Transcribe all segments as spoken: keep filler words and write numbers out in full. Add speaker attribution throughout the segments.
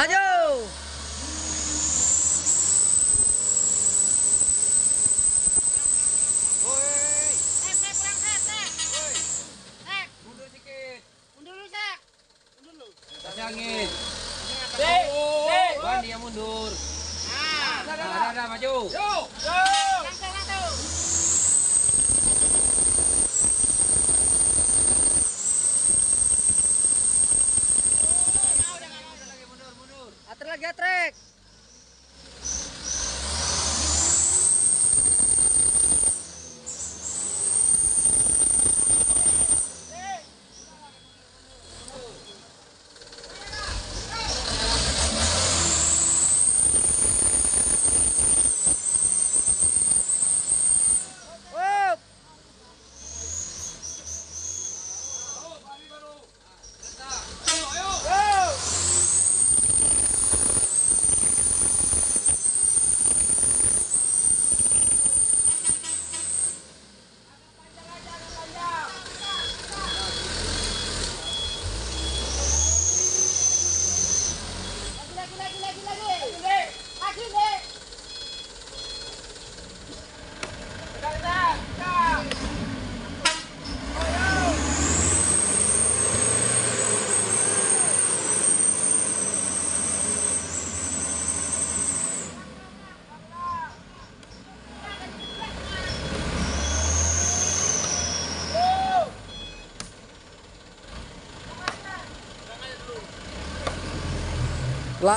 Speaker 1: Maju.
Speaker 2: Kasih angin.
Speaker 3: Dek, dek.
Speaker 2: Ban dia mundur.
Speaker 3: Nah,
Speaker 2: Dah, dah, dah, dah, maju.
Speaker 3: yo, yo. Langsung, langsung.
Speaker 1: Atrek lagi atrek. Lah.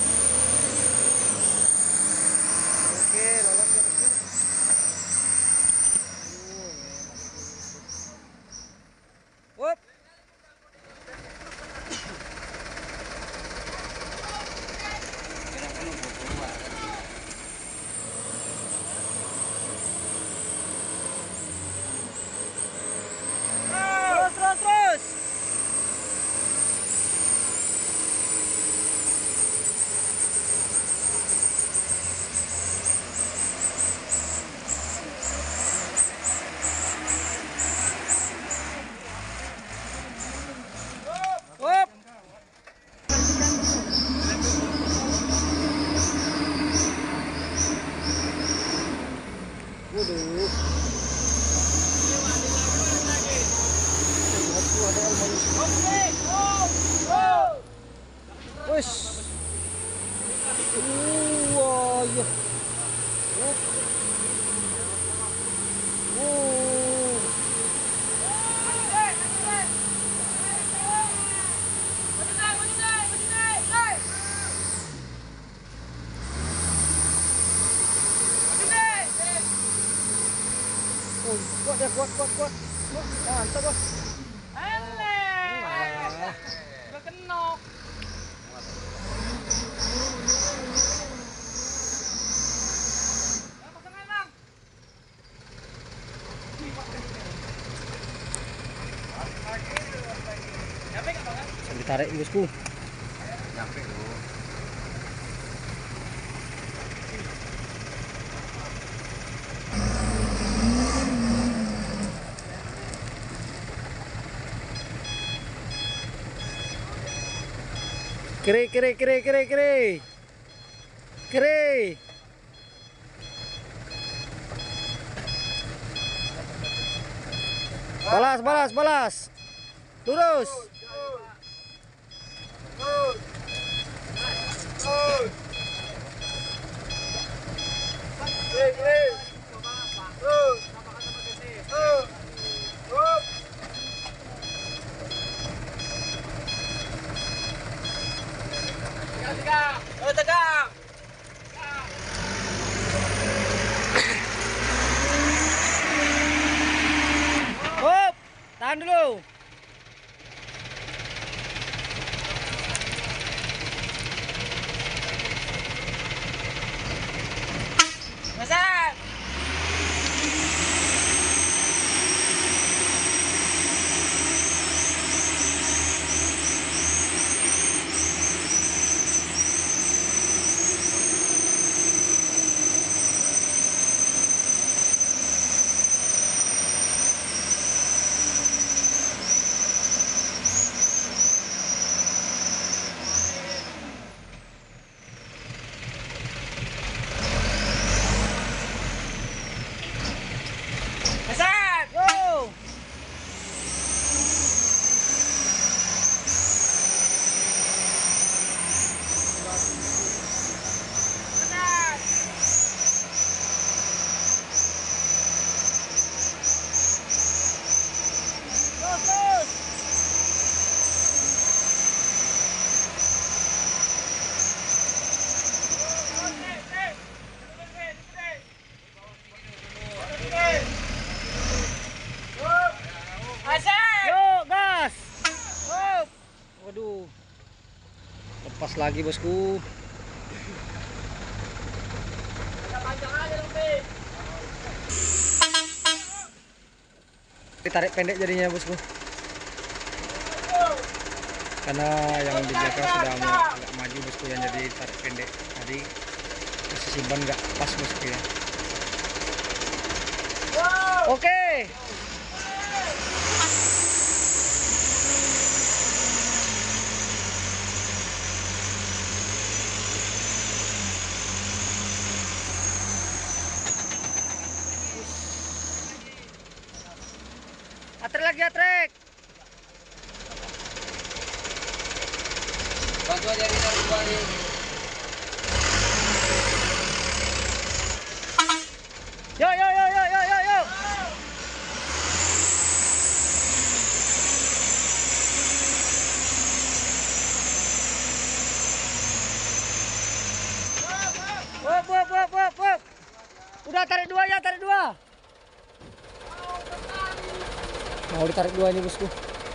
Speaker 1: Oke, lolong dia betul. Wop. Terus, terus, terus. Wop. Waduh. Wes. Wah, ya. Oh. Oh, kuat dia, kuat, kuat, kuat. Kuat, mantap, Bos.
Speaker 3: Alah. Udah kenok. Ya, pasang aja, Bang. Nyampe nggak, Bang?
Speaker 1: Sambil tarik, Bosku.
Speaker 2: Nyampe lu.
Speaker 1: Kiri, kiri, kiri, kiri, kiri. Kiri. Balas, balas, balas. Lurus.
Speaker 3: Tegak, oh tegak.
Speaker 1: Hop, tahan dulu.
Speaker 3: Pasang.
Speaker 1: lagi bosku.
Speaker 3: Panjang aja dong, Pi.
Speaker 1: Tarik pendek jadinya bosku, karena yang di belakang sudah mau agak maju bosku, yang jadi tarik pendek tadi posisi ban nggak pas bosku ya. Oke. Atrek lagi, atrek.
Speaker 2: Bantu aja kita kembali.
Speaker 1: Yo yo yo yo yo yo yo. Wop wop wop wop wop. Udah tarik dua ya, tarik dua. Mau ditarik dua ini bosku.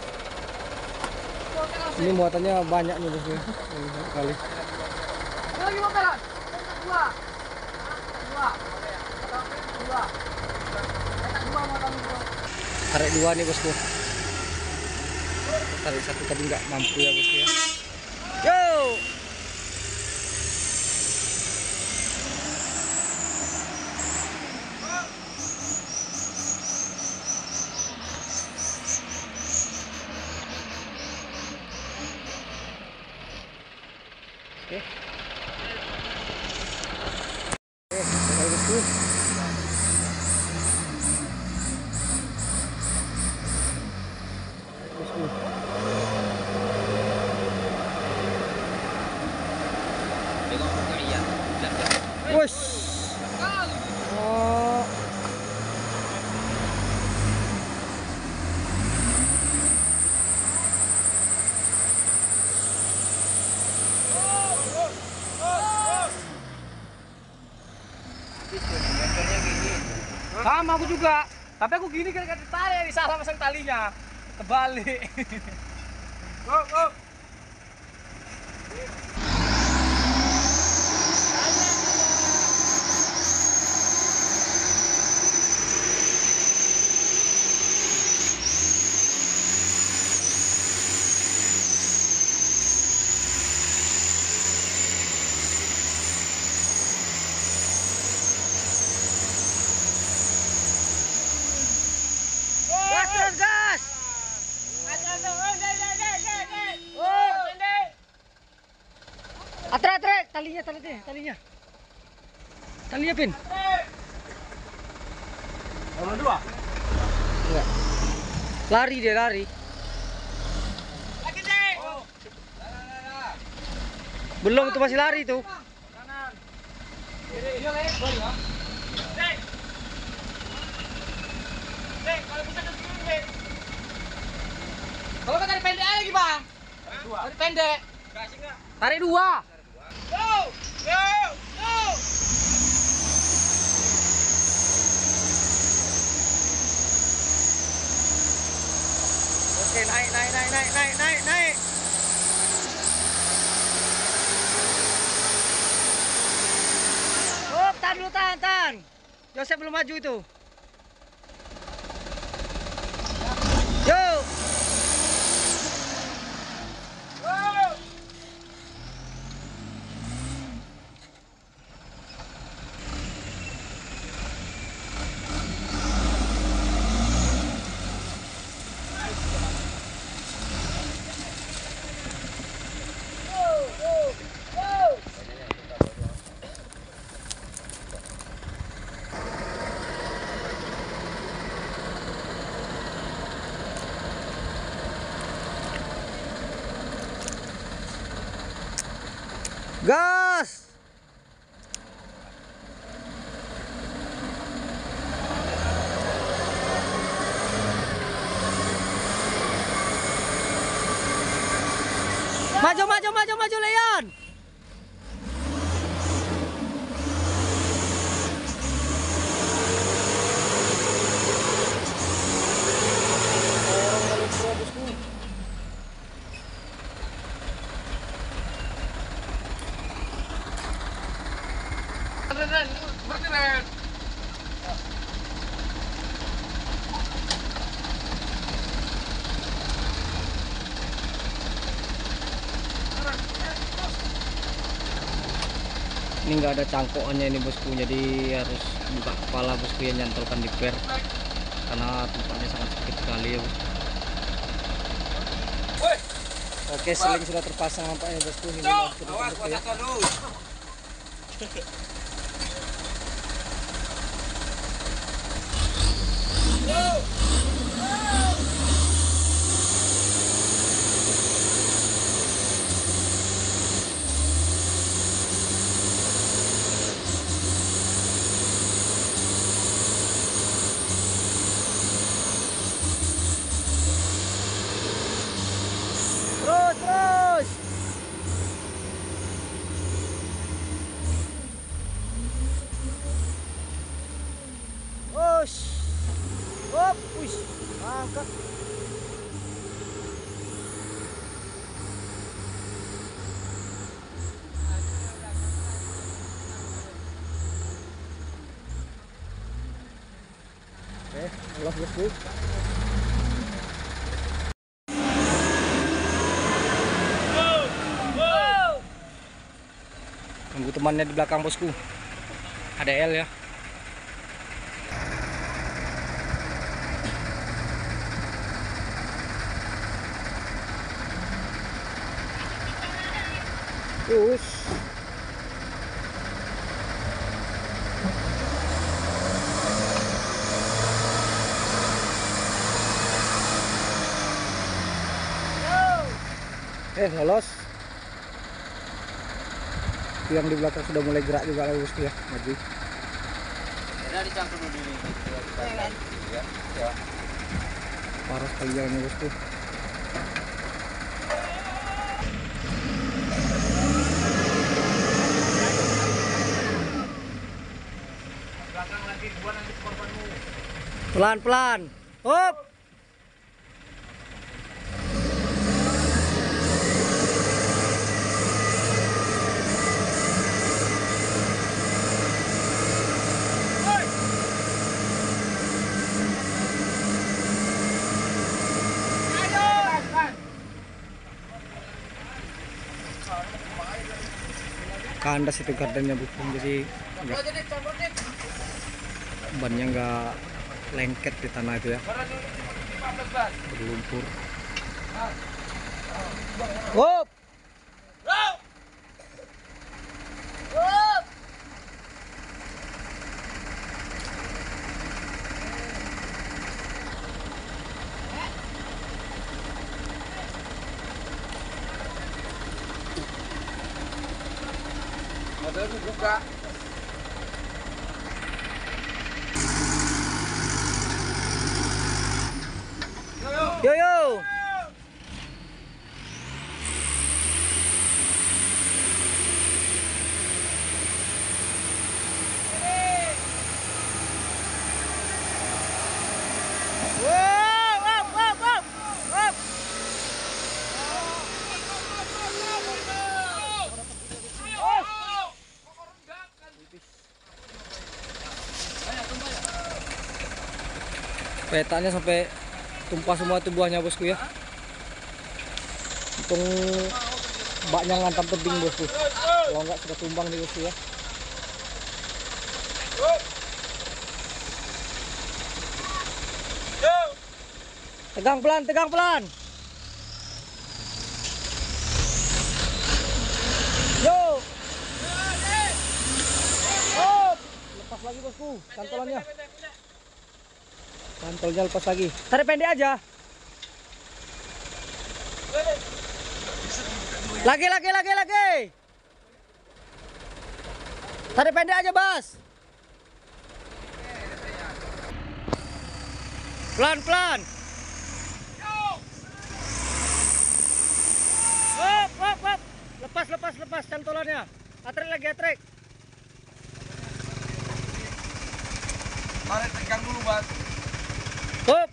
Speaker 1: Ini muatannya banyak nih bosku. Ini kali.
Speaker 3: Lagi motoran. Dua. Dua. Dua. Dua motor itu.
Speaker 1: Tarik dua nih bosku. Tarik satu tadi nggak mampu ya bosku ya. Yo. Oke. Oke, mulai bosku. Bosku.
Speaker 2: Tengok muka iya.
Speaker 1: Wush. Oh.
Speaker 3: Sama aku juga. Tapi aku gini kan ditarik, salah masang talinya. Kebalik. Go, go.
Speaker 1: Gas terus gas. Atrek, atrek, talinya, talinya, talinya. Talinya pin.
Speaker 3: Nomor dua.
Speaker 1: Enggak. Lari dia, lari.
Speaker 3: Lagi deh.
Speaker 1: Belum tuh, masih lari tuh.
Speaker 3: Kanan. Kiri. Iya, lebar ya. Dek. Dek, kalau bisa ke sini, Dek. Kalau kan tarik pendek lagi, Bang. Dua. Tarik pendek. Kasih enggak?
Speaker 1: Tarik dua.
Speaker 3: Go! Go! Go!
Speaker 1: Oke, naik, naik, naik, naik, naik, naik, naik. Oh, tahan dulu, tahan, tahan. Yosef belum maju itu. Yo. Gas. Maju, maju, maju, maju, Leon. Ini nggak ada cangkokannya ini bosku, jadi harus buka kepala bosku yang nyantolkan di per karena tempatnya sangat sempit sekali ya bosku. Oke, seling sudah terpasang nampaknya bosku. Ini
Speaker 2: Awas,
Speaker 1: ya.
Speaker 2: terus.
Speaker 1: Terus, terus. Push. Hop, push. Angkat. Oke, ulas bosku. Tunggu temannya di belakang bosku. Ada L ya. Terus. Eh, lolos. Yang di belakang sudah mulai gerak juga lah bosku ya, maju.
Speaker 2: Ada dicampur dulu ini. Ya, ya.
Speaker 1: Parah sekali jalannya bosku.
Speaker 3: Belakang lagi gua nanti korbanmu.
Speaker 1: Pelan-pelan. Hop. Kandas itu gardennya bosku, jadi enggak, bannya enggak lengket di tanah itu ya, berlumpur. Hop.
Speaker 2: Motor buka.
Speaker 1: Yo yo. Wow, wow, wow, wow. Wow. Petanya sampai tumpah semua tuh buahnya bosku ya. Untung baknya ngantam tebing bosku. Kalau enggak sudah tumbang nih bosku ya. Tegang pelan, tegang pelan. Yo. Oh, lepas lagi bosku, cantolannya. Cantolnya lepas lagi. Tarik pendek aja. Lagi, lagi, lagi, lagi. Tarik pendek aja, Bas. Pelan, pelan. Hop, hop, hop. Lepas, lepas, lepas cantolannya. Atrek lagi, atrek.
Speaker 2: Mari tegang dulu, Bang.
Speaker 1: Hop.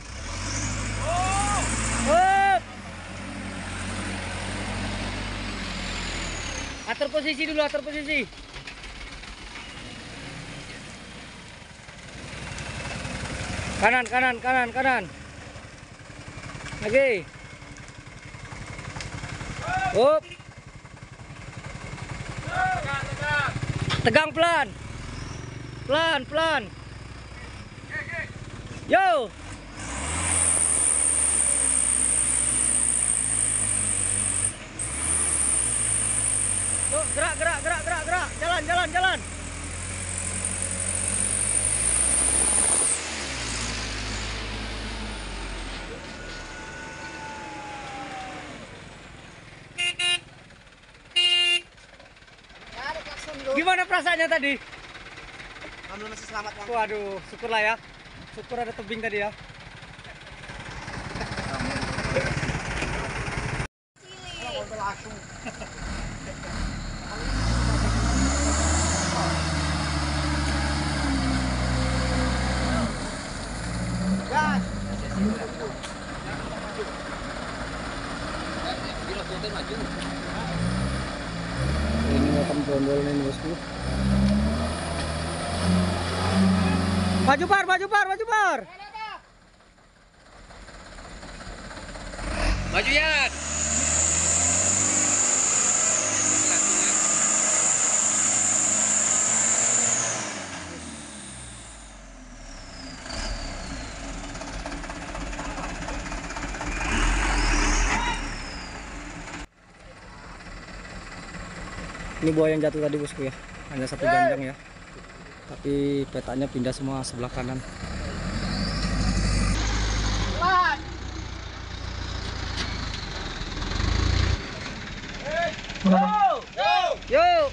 Speaker 1: Hop. Atur posisi dulu, atur posisi. Kanan, kanan, kanan, kanan. Lagi. Up. Tegang pelan. Pelan, pelan. Yo. Yuk, gerak, gerak, gerak, gerak, gerak. Jalan, jalan, jalan. Gimana perasaannya tadi?
Speaker 3: Alhamdulillah masih selamat, Bang.
Speaker 1: Waduh, syukurlah ya. Syukur ada tebing tadi ya. Ini makan bondol nih bosku. Maju par, maju par, maju par.
Speaker 2: Maju ya.
Speaker 1: Ini buaya yang jatuh tadi bosku ya, hanya satu ganjang ya, tapi petanya pindah semua sebelah kanan. Yuk.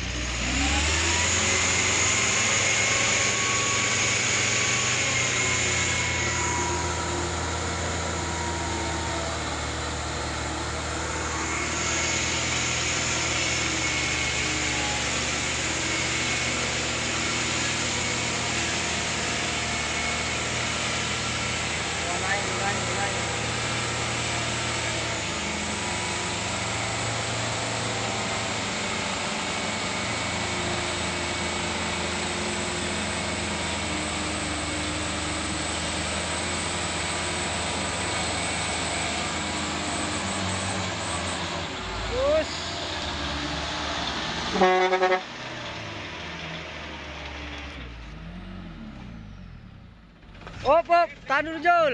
Speaker 1: Op, op, tahan dulu Jul.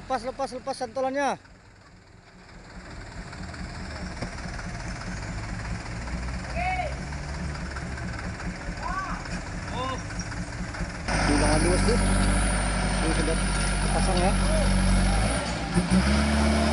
Speaker 1: lepas lepas lepas santolannya.
Speaker 3: Oh,
Speaker 1: Bilang dulu bosku. Ini sudah pasang ya.